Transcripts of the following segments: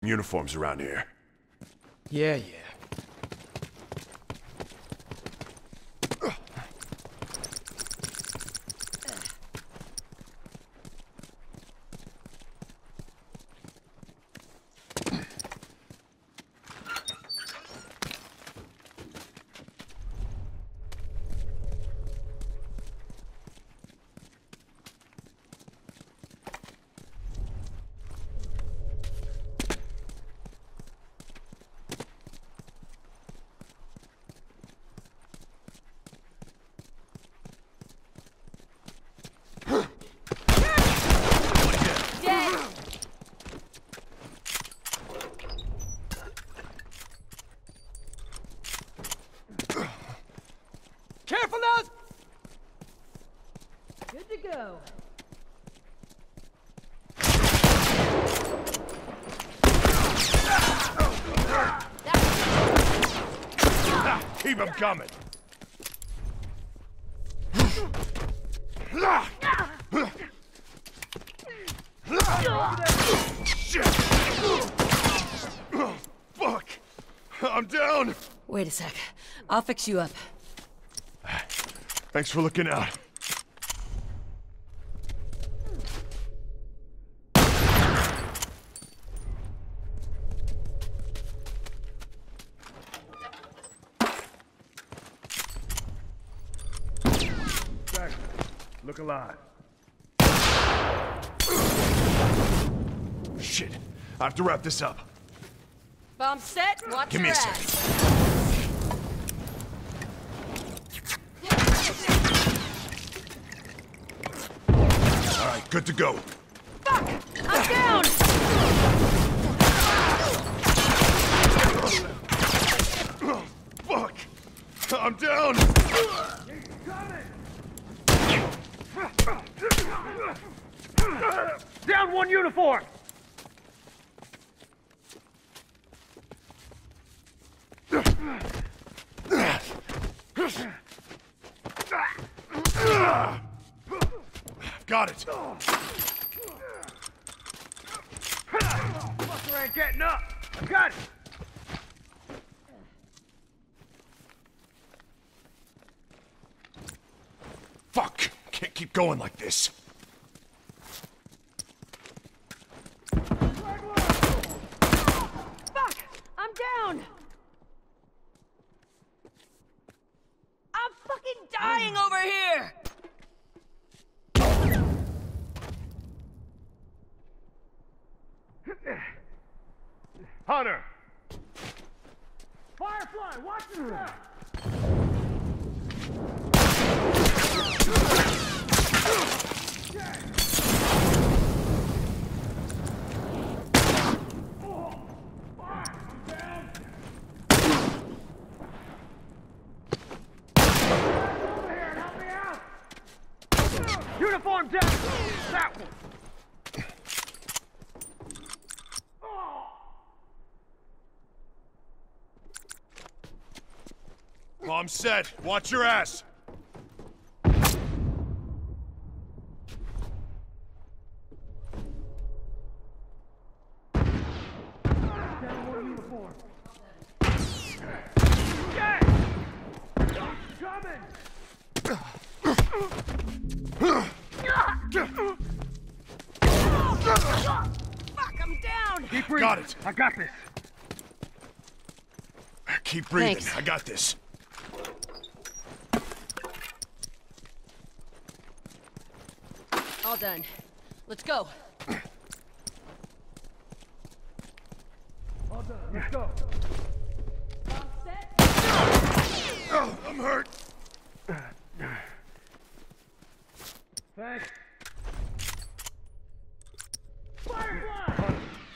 uniforms around here. Yeah. Careful now! Good to go. Keep him coming! Shit! Fuck! I'm down! Wait a sec. I'll fix you up. Thanks for looking out. Back. Look alive. Shit. I have to wrap this up. Bomb set. Watch Give me your a ass. second. All right, good to go. Fuck! I'm down! Fuck! I'm down! Down one uniform! Got it! Fucker ain't getting up! I got it! Fuck! Can't keep going like this. Fuck! I'm down! I'm fucking dying over here! Hunter! Firefly, watch yourself! Uniform down! That one! Bomb set. Watch your ass. Fuck! I'm down! Keep breathing. Got it. I got this. Keep breathing. Thanks. I got this. All done. Let's go. All done. Let's go. Bomb set. Oh, I'm hurt. Thanks. Firefly!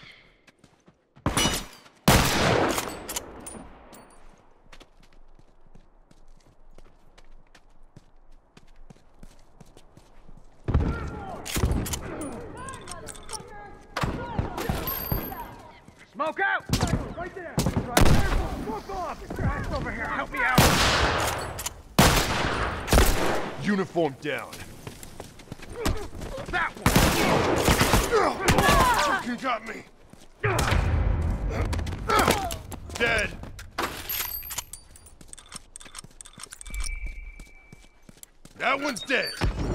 Smoke out! Right there! Smoke off! Get your ass over here! Help me out! Uniform down. That one! You got me. dead. That one's dead.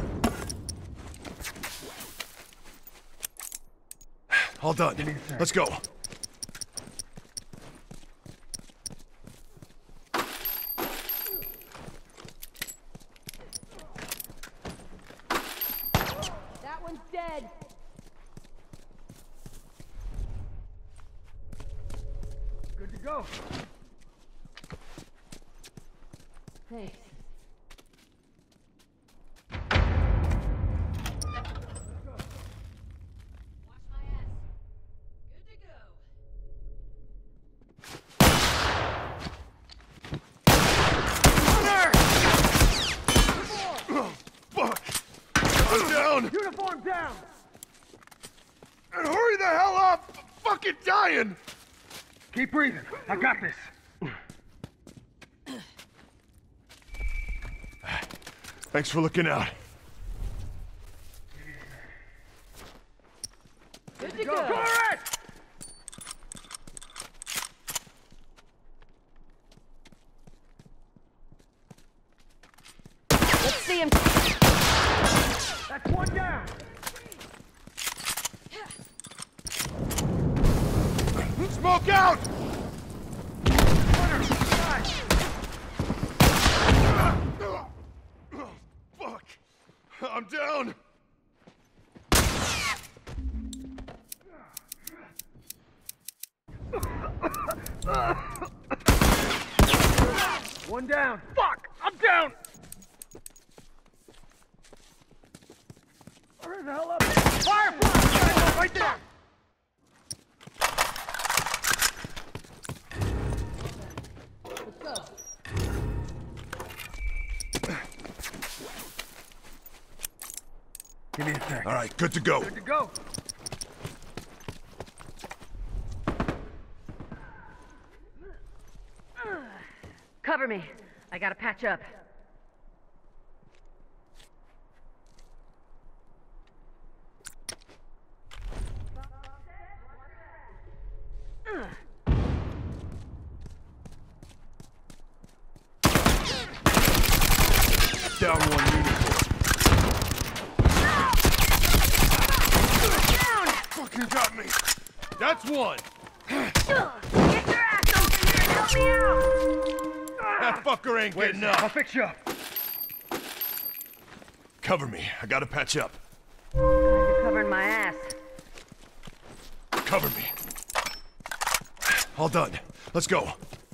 All done. Let's go. That one's dead. Good to go. Thanks. Watch my ass. Good to go. Fuck! I'm down! Uniform down! And hurry the hell up! I'm fucking dying! Keep breathing. I got this. Thanks for looking out. Good to Go go. for it! Let's see him. That's one down. Smoke out! Runner, side. Fuck! I'm down! One down. Fuck! I'm down! Hurry the hell up! Firefly! Right there! Let's go. Give me a sec. All right, good to go. Good to go. Cover me. I gotta patch up. Down one uniform. Down! Fucking got me. That's one. Get your ass over here and help me out! That fucker ain't Wait, getting I'll up. fix you up. Cover me. I gotta patch up. You're covering my ass. Cover me. All done. Let's go.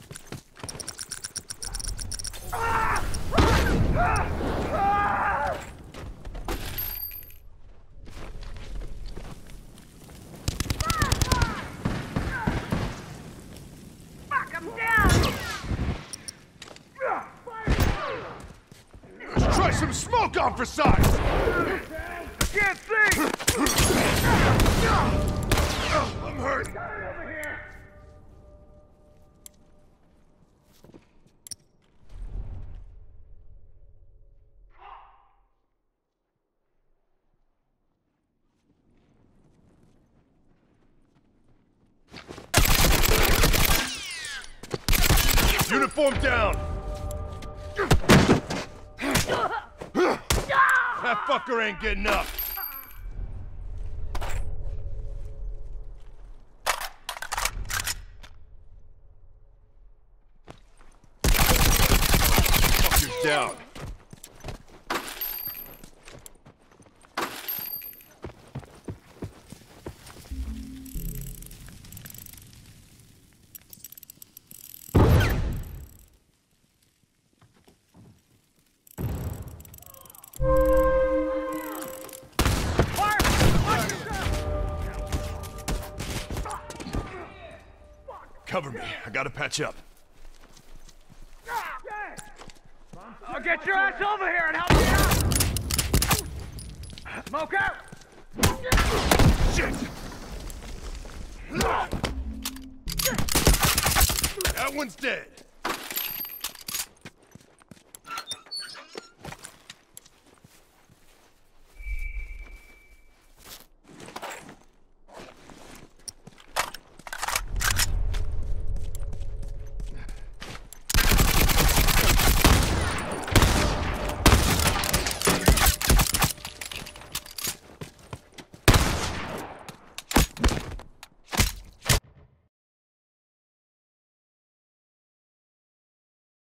Fuck, I'm down! Let's try some smoke on for size. Can't see! I'm hurt. Over here! Uniform down. That fucker ain't getting up. Fucker's down. Cover me. I gotta patch up. I'll get your ass over here and help you out! Smoke out! Shit! That one's dead.